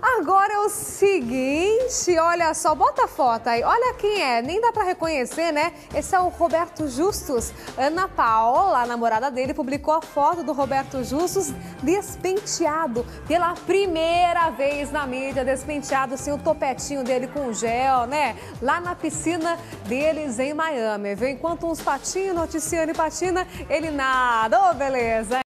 Agora é o seguinte, olha só, bota a foto aí, olha quem é, nem dá pra reconhecer, né? Esse é o Roberto Justus. Ana Paula, a namorada dele, publicou a foto do Roberto Justus despenteado pela primeira vez na mídia, despenteado assim, o topetinho dele com gel, né? Lá na piscina deles em Miami, viu? Enquanto uns patinham, noticiando e patina, ele nada, ô beleza!